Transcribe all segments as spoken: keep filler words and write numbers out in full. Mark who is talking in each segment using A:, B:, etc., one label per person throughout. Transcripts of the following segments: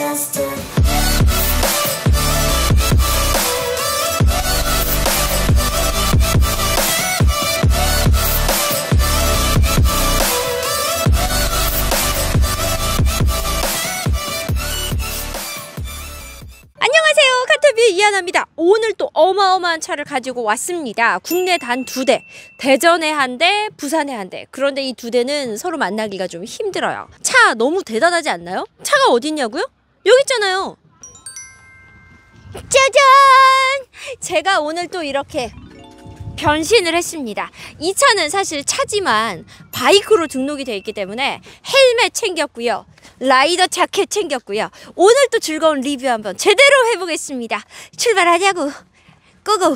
A: 안녕하세요, 카터뷰 이하나입니다. 오늘 또 어마어마한 차를 가지고 왔습니다. 국내 단 두 대, 대전에 한 대, 부산에 한 대. 그런데 이 두 대는 서로 만나기가 좀 힘들어요. 차 너무 대단하지 않나요? 차가 어디 있냐고요? 여기 있잖아요. 짜잔! 제가 오늘 또 이렇게 변신을 했습니다. 이 차는 사실 차지만 바이크로 등록이 되어 있기 때문에 헬멧 챙겼고요, 라이더 자켓 챙겼고요. 오늘 또 즐거운 리뷰 한번 제대로 해보겠습니다. 출발하자고. 고고.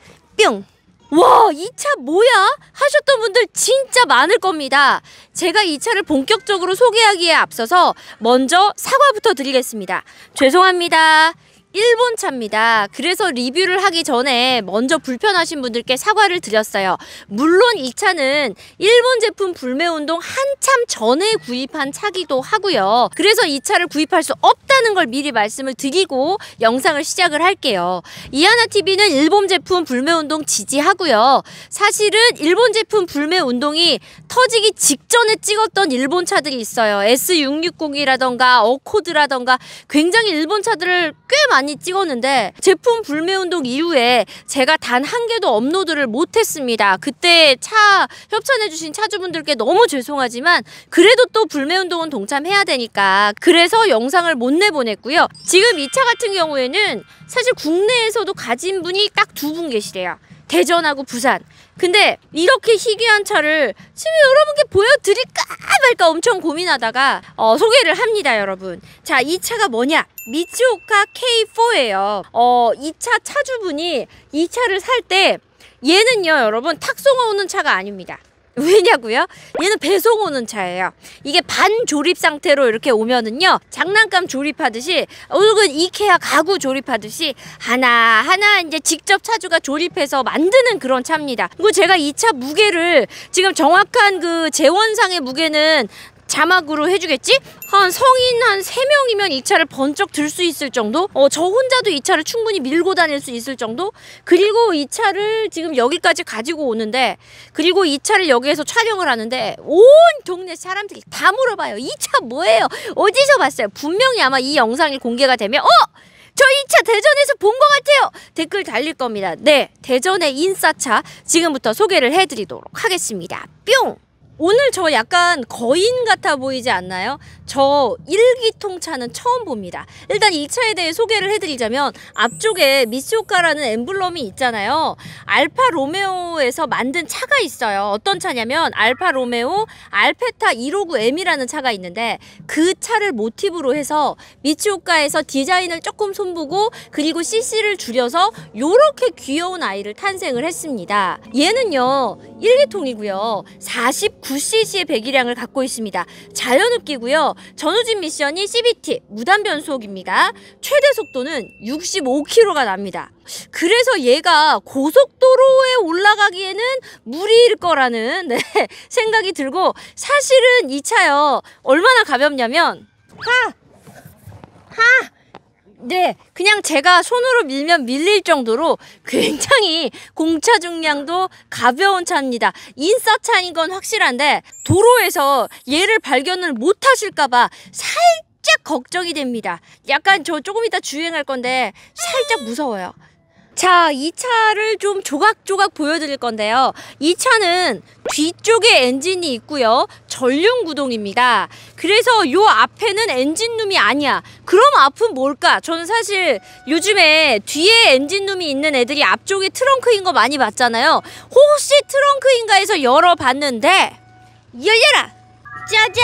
A: 뿅. 와, 이 차 뭐야? 하셨던 분들 진짜 많을 겁니다. 제가 이 차를 본격적으로 소개하기에 앞서서 먼저 사과부터 드리겠습니다. 죄송합니다. 일본 차입니다. 그래서 리뷰를 하기 전에 먼저 불편하신 분들께 사과를 드렸어요. 물론 이 차는 일본 제품 불매운동 한참 전에 구입한 차기도 하고요. 그래서 이 차를 구입할 수 없다는 걸 미리 말씀을 드리고 영상을 시작을 할게요. 이하나티비는 일본 제품 불매운동 지지하고요. 사실은 일본 제품 불매운동이 터지기 직전에 찍었던 일본 차들이 있어요. 에스 육백육십이라던가 어코드라던가 굉장히 일본 차들을 꽤 많이 찍었는데 제품 불매운동 이후에 제가 단 한 개도 업로드를 못했습니다. 그때 차 협찬해주신 차주분들께 너무 죄송하지만 그래도 또 불매운동은 동참해야 되니까 그래서 영상을 못 내보냈고요. 지금 이 차 같은 경우에는 사실 국내에서도 가진 분이 딱 두 분 계시래요. 대전하고 부산. 근데 이렇게 희귀한 차를 지금 여러분께 보여드릴까 말까 엄청 고민하다가 어, 소개를 합니다, 여러분. 자, 이 차가 뭐냐? 미츠오카 케이 포예요. 어, 이 차 차주분이 이 차를 살 때 얘는요, 여러분, 탁송어 오는 차가 아닙니다. 왜냐고요? 얘는 배송 오는 차예요. 이게 반조립 상태로 이렇게 오면은요, 장난감 조립하듯이, 혹은 이케아 가구 조립하듯이 하나하나 이제 직접 차주가 조립해서 만드는 그런 차입니다. 그리고 제가 이 차 무게를 지금 정확한 그 재원상의 무게는 자막으로 해주겠지? 한 성인 한 세 명이면 이 차를 번쩍 들 수 있을 정도? 어, 저 혼자도 이 차를 충분히 밀고 다닐 수 있을 정도? 그리고 이 차를 지금 여기까지 가지고 오는데, 그리고 이 차를 여기에서 촬영을 하는데 온 동네 사람들이 다 물어봐요. 이 차 뭐예요? 어디서 봤어요? 분명히 아마 이 영상이 공개가 되면 어? 저 이 차 대전에서 본 것 같아요! 댓글 달릴 겁니다. 네, 대전의 인싸차 지금부터 소개를 해드리도록 하겠습니다. 뿅! 오늘 저 약간 거인 같아 보이지 않나요? 저 일기통차는 처음 봅니다. 일단 이 차에 대해 소개를 해드리자면 앞쪽에 미츠오카라는 엠블럼이 있잖아요. 알파 로메오에서 만든 차가 있어요. 어떤 차냐면 알파 로메오 알페타 일오구 엠이라는 차가 있는데 그 차를 모티브로 해서 미츠오카에서 디자인을 조금 손보고 그리고 씨씨를 줄여서 요렇게 귀여운 아이를 탄생을 했습니다. 얘는요 일기통이고요. 사십구 씨씨의 배기량을 갖고 있습니다. 자연흡기고요. 전후진 미션이 씨비티 무단 변속입니다. 최대 속도는 육십오 킬로미터가 납니다. 그래서 얘가 고속도로에 올라가기에는 무리일 거라는 네, 생각이 들고, 사실은 이 차요 얼마나 가볍냐면 하! 하! 네, 그냥 제가 손으로 밀면 밀릴 정도로 굉장히 공차 중량도 가벼운 차입니다. 인싸차인 건 확실한데 도로에서 얘를 발견을 못 하실까봐 살짝 걱정이 됩니다. 약간 저 조금 이따 주행할 건데 살짝 무서워요. 자, 이 차를 좀 조각조각 보여드릴 건데요. 이 차는 뒤쪽에 엔진이 있고요. 전륜 구동입니다. 그래서 요 앞에는 엔진룸이 아니야. 그럼 앞은 뭘까? 저는 사실 요즘에 뒤에 엔진룸이 있는 애들이 앞쪽에 트렁크인 거 많이 봤잖아요. 혹시 트렁크인가 해서 열어봤는데 열려라! 짜잔!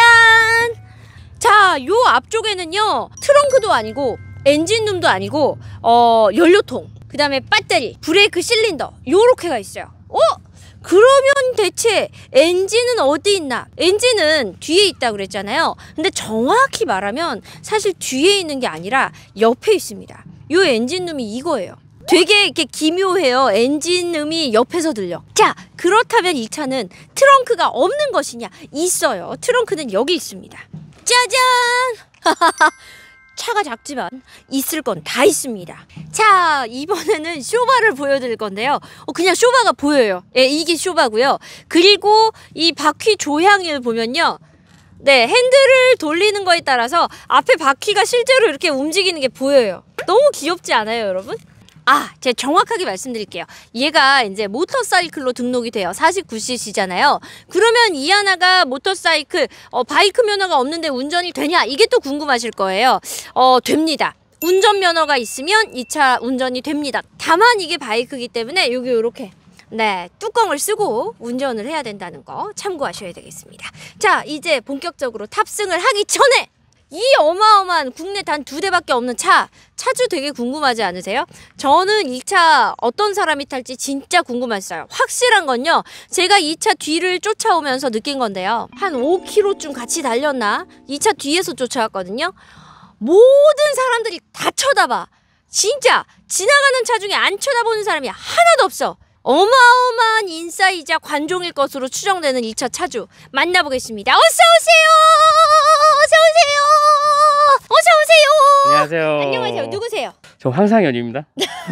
A: 자, 요 앞쪽에는요 트렁크도 아니고 엔진룸도 아니고 어 연료통, 그 다음에 배터리, 브레이크 실린더 요렇게가 있어요. 어? 그러면 대체 엔진은 어디 있나? 엔진은 뒤에 있다고 그랬잖아요. 근데 정확히 말하면 사실 뒤에 있는 게 아니라 옆에 있습니다. 요 엔진룸이 이거예요. 되게 이렇게 기묘해요. 엔진음이 옆에서 들려. 자, 그렇다면 이 차는 트렁크가 없는 것이냐? 있어요. 트렁크는 여기 있습니다. 짜잔! 차가 작지만 있을 건 다 있습니다. 자, 이번에는 쇼바를 보여드릴 건데요. 어, 그냥 쇼바가 보여요. 예, 이게 쇼바고요. 그리고 이 바퀴 조향을 보면요. 네, 핸들을 돌리는 거에 따라서 앞에 바퀴가 실제로 이렇게 움직이는 게 보여요. 너무 귀엽지 않아요, 여러분? 아, 제가 정확하게 말씀드릴게요. 얘가 이제 모터사이클로 등록이 돼요. 사십구 씨씨잖아요. 그러면 이하나가 모터사이클, 어, 바이크 면허가 없는데 운전이 되냐? 이게 또 궁금하실 거예요. 어, 됩니다. 운전면허가 있으면 이 차 운전이 됩니다. 다만 이게 바이크이기 때문에 여기 이렇게 네, 뚜껑을 쓰고 운전을 해야 된다는 거 참고하셔야 되겠습니다. 자, 이제 본격적으로 탑승을 하기 전에 이 어마어마한 국내 단 두 대밖에 없는 차, 차주 되게 궁금하지 않으세요? 저는 이 차 어떤 사람이 탈지 진짜 궁금했어요. 확실한 건요, 제가 이 차 뒤를 쫓아오면서 느낀 건데요. 한 오 킬로미터쯤 같이 달렸나? 이 차 뒤에서 쫓아왔거든요. 모든 사람들이 다 쳐다봐. 진짜 지나가는 차 중에 안 쳐다보는 사람이 하나도 없어. 어마어마한 인싸이자 관종일 것으로 추정되는 이 차 차주 만나보겠습니다. 어서 오세요. 어서 오세요. 어서 오세요.
B: 안녕하세요.
A: 안녕하세요. 누구세요?
B: 저 황상현입니다.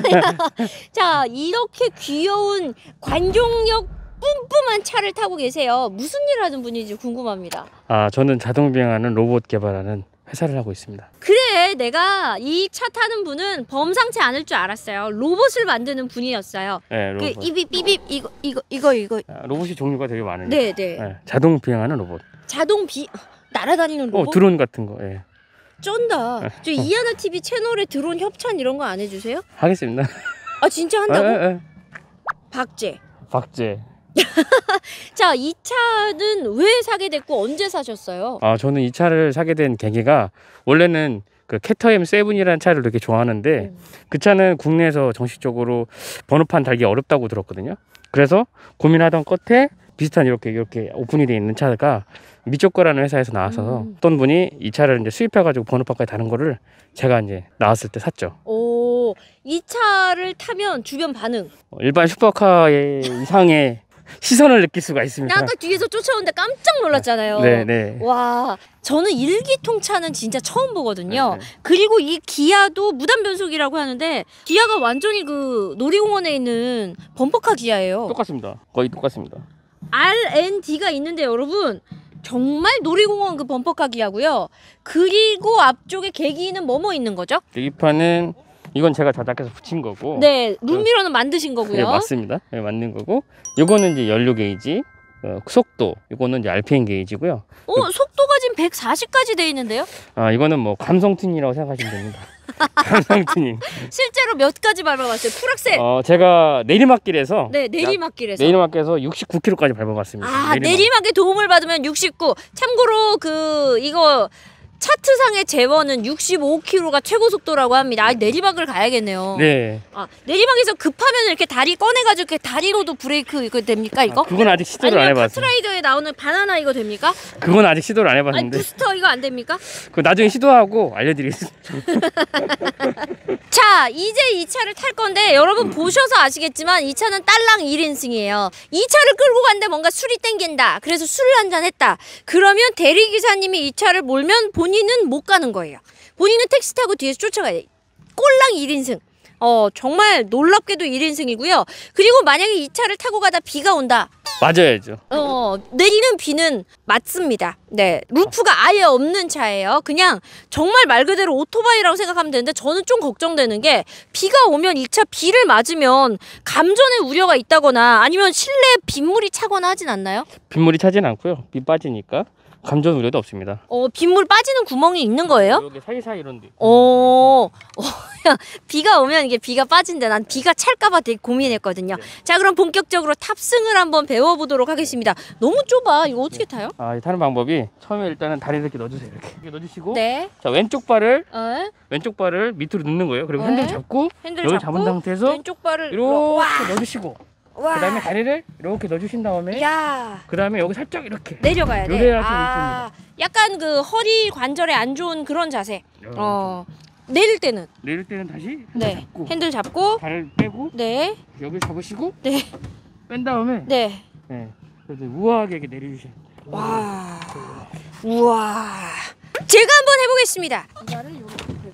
A: 자, 이렇게 귀여운 관종력 뿜뿜한 차를 타고 계세요. 무슨 일 하는 분인지 궁금합니다.
B: 아, 저는 자동 비행하는 로봇 개발하는 회사를 하고 있습니다.
A: 그래, 내가 이 차 타는 분은 범상치 않을 줄 알았어요. 로봇을 만드는 분이었어요.
B: 네,
A: 그
B: 로봇.
A: 이비 삐빕 이거 이거 이거 이거.
B: 아, 로봇이 종류가 되게 많은데.
A: 네, 네.
B: 네, 자동 비행하는 로봇.
A: 자동 비 날아다니는 로봇.
B: 어, 드론 같은 거. 예.
A: 쩐다. 저 이하나 티비 채널에 드론 협찬 이런 거 안 해주세요?
B: 하겠습니다.
A: 아, 진짜 한다고?
B: 에, 에, 에.
A: 박제.
B: 박제.
A: 자, 이 차는 왜 사게 됐고 언제 사셨어요?
B: 아, 저는 이 차를 사게 된 계기가 원래는 그 캐터엠 세븐이라는 차를 되게 좋아하는데
A: 음.
B: 그 차는 국내에서 정식적으로 번호판 달기 어렵다고 들었거든요. 그래서 고민하던 끝에 비슷한 이렇게 이렇게 오픈이 돼 있는 차가 미조거라는 회사에서 나와서
A: 음.
B: 어떤 분이 이 차를 이제 수입해가지고 번호판까지 다는 거를 제가 이제 나왔을 때 샀죠.
A: 오, 이 차를 타면 주변 반응.
B: 어, 일반 슈퍼카의 이상의 시선을 느낄 수가 있습니다.
A: 나 아까 뒤에서 쫓아오는데 깜짝 놀랐잖아요.
B: 네, 네.
A: 와, 저는 일기통차는 진짜 처음 보거든요.
B: 네, 네.
A: 그리고 이 기아도 무단 변속이라고 하는데 기아가 완전히 그 놀이공원에 있는 범퍼카 기아예요.
B: 똑같습니다. 거의 똑같습니다.
A: 알엔디가 있는데 여러분 정말 놀이공원 그 범퍼카 기아고요. 그리고 앞쪽에 계기는 뭐뭐 있는 거죠?
B: 계기판은 이건 제가 제작해서 붙인 거고.
A: 네, 룸미러는 만드신 거고요.
B: 네, 맞습니다. 네, 맞는 거고. 요거는 이제 연료 게이지, 어, 속도. 요거는 이제 알피엠 게이지고요.
A: 어, 속도가 지금 백사십까지 돼 있는데요?
B: 아, 이거는 뭐 감성 튜닝이라고 생각하시면 됩니다. 감성 튜닝.
A: 실제로 몇 가지 밟아봤어요? 풀악셀.
B: 어, 제가 내리막길에서
A: 네, 내리막길에서.
B: 내리막길에서 육십구 킬로미터까지 밟아봤습니다.
A: 아,
B: 내리막.
A: 내리막에 도움을 받으면 육십구. 참고로 그 이거 차트상의 재원은 육십오 킬로미터가 최고 속도라고 합니다. 아, 내리막을 가야겠네요.
B: 네.
A: 아, 내리막에서 급하면 이렇게 다리 꺼내가지고 이렇게 다리로도 브레이크 이거 됩니까 이거?
B: 아, 그건 아직 시도를 안
A: 아니면
B: 해봤어요.
A: 카트라이더에 나오는 바나나 이거 됩니까?
B: 그건 아직 시도를 안
A: 아니
B: 해봤는데.
A: 부스터 이거 안 됩니까?
B: 그 나중에 시도하고 알려드리겠습니다.
A: 자, 이제 이 차를 탈 건데 여러분 보셔서 아시겠지만 이 차는 딸랑 일 인승이에요. 이 차를 끌고 갔는데 뭔가 술이 땡긴다. 그래서 술을 한잔 했다. 그러면 대리기사님이 이 차를 몰면 본인은 못 가는 거예요. 본인은 택시 타고 뒤에서 쫓아가야 돼. 꼴랑 일 인승. 어, 정말 놀랍게도 일 인승이고요. 그리고 만약에 이 차를 타고 가다 비가 온다.
B: 맞아야죠.
A: 어, 내리는 비는 맞습니다. 네, 루프가 아예 없는 차예요. 그냥 정말 말 그대로 오토바이라고 생각하면 되는데 저는 좀 걱정되는 게 비가 오면 이 차 비를 맞으면 감전의 우려가 있다거나 아니면 실내에 빗물이 차거나 하진 않나요?
B: 빗물이 차진 않고요. 비 빠지니까 감전 우려도 없습니다.
A: 어, 빗물 빠지는 구멍이 있는 거예요?
B: 여기 사이사이 이런 데.
A: 어, 어, 야, 비가 오면 이게 비가 빠진대. 난 비가 찰까봐 되게 고민했거든요.
B: 네.
A: 자, 그럼 본격적으로 탑승을 한번 배워보도록 하겠습니다. 너무 좁아. 이거 어떻게 타요?
B: 아, 이 타는 방법이 처음에 일단은 다리를 이렇게 넣어주세요. 이렇게, 이렇게 넣어주시고,
A: 네.
B: 자 왼쪽 발을
A: 어?
B: 왼쪽 발을 밑으로 넣는 거예요. 그리고
A: 네.
B: 핸들 잡고
A: 핸들
B: 여기
A: 잡고
B: 잡은 상태에서
A: 왼쪽 발을
B: 이렇게 넣어주시고,
A: 와.
B: 그다음에 다리를 이렇게 넣어주신 다음에,
A: 야,
B: 그다음에 여기 살짝 이렇게.
A: 내려가야 돼.
B: 요래야 좀
A: 아, 약간 그 허리 관절에 안 좋은 그런 자세. 어, 내릴 때는
B: 내릴 때는 다시 핸들
A: 네,
B: 잡고,
A: 핸들 잡고,
B: 발을 빼고,
A: 네,
B: 여기 잡으시고,
A: 네,
B: 뺀 다음에,
A: 네.
B: 네, 그래서 우아하게 이렇게 내려주셔야 돼요.
A: 와, 우와. 제가 한번 해보겠습니다.
B: 발을 이렇게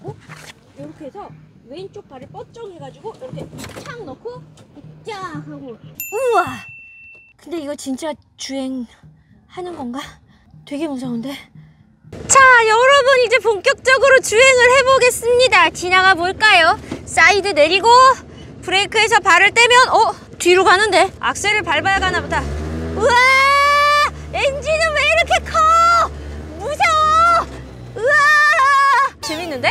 A: 해서 왼쪽 발을 뻗쩍 해가지고 이렇게 착 넣고 쫙 하고. 우와! 근데 이거 진짜 주행하는 건가? 되게 무서운데? 자, 여러분 이제 본격적으로 주행을 해보겠습니다. 지나가 볼까요? 사이드 내리고 브레이크에서 발을 떼면 어? 뒤로 가는데? 악셀을 밟아야 가나 보다. 우와! 엔진은 왜 이렇게 커? 무서워! 우와! 재밌는데?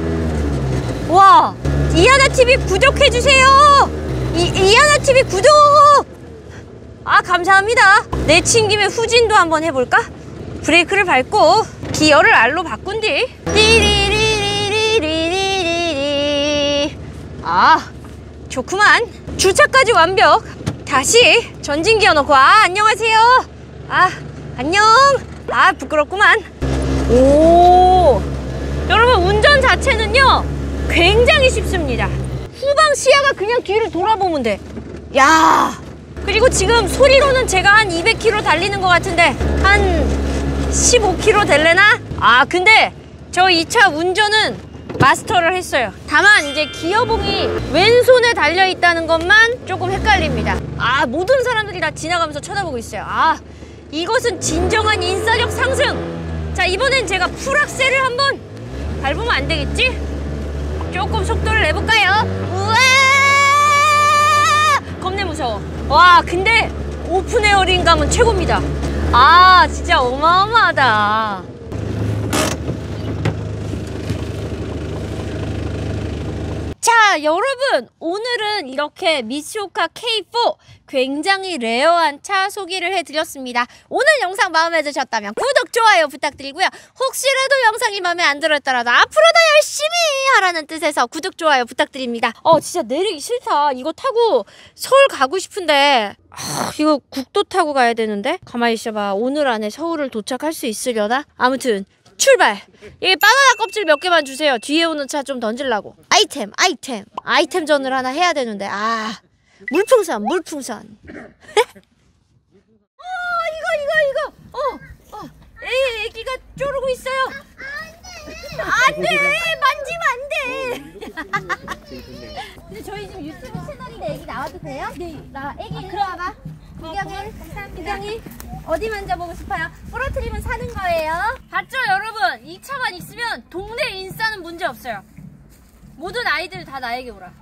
A: 와! 이하나티비 구독해주세요! 이, 이하나티비 구독! 아, 감사합니다. 내친 김에 후진도 한번 해볼까? 브레이크를 밟고 기어를 R로 바꾼 뒤 띠리리리리리리리. 아, 좋구만. 주차까지 완벽. 다시 전진 기어 넣고. 아, 안녕하세요. 아, 안녕. 아, 부끄럽구만. 오, 여러분 운전 자체는요 굉장히 쉽습니다. 후방 시야가 그냥 뒤를 돌아보면 돼. 야, 그리고 지금 소리로는 제가 한 이백 킬로미터 달리는 것 같은데 한 십오 킬로미터 될래나? 아, 근데 저 이 차 운전은 마스터를 했어요. 다만 이제 기어봉이 왼손에 달려있다는 것만 조금 헷갈립니다. 아, 모든 사람들이 다 지나가면서 쳐다보고 있어요. 아, 이것은 진정한 인싸력 상승. 자, 이번엔 제가 풀악셀을 한번 밟으면 안 되겠지? 조금 속도를 내볼까요? 우와! 겁내 무서워. 와, 근데 오픈 에어링감은 최고입니다. 아, 진짜 어마어마하다. 자, 여러분 오늘은 이렇게 미츠오카 케이 포 굉장히 레어한 차 소개를 해드렸습니다. 오늘 영상 마음에 드셨다면 구독, 좋아요 부탁드리고요. 혹시라도 영상이 마음에 안 들었더라도 앞으로 더 열심히 하라는 뜻에서 구독, 좋아요 부탁드립니다. 어, 진짜 내리기 싫다. 이거 타고 서울 가고 싶은데 아, 이거 국도 타고 가야 되는데 가만히 있어봐. 오늘 안에 서울을 도착할 수 있으려나? 아무튼 출발! 이 바나나 껍질 몇 개만 주세요. 뒤에 오는 차 좀 던질라고. 아이템, 아이템. 아이템전을 하나 해야 되는데. 아, 물풍선, 물풍선. 어, 이거, 이거, 이거. 어, 어. 애, 애기가 쪼르고 있어요. 안 돼! 만지면 안 돼! 근데 저희 지금 유튜브 채널인데 애기 나와도 돼요? 네. 나 애기 이리 와봐. 구경해. 구경해. 어디 만져보고 싶어요? 부러뜨리면 사는 거예요. 봤죠, 여러분? 이 차만 있으면 동네 인싸는 문제 없어요. 모든 아이들 다 나에게 오라.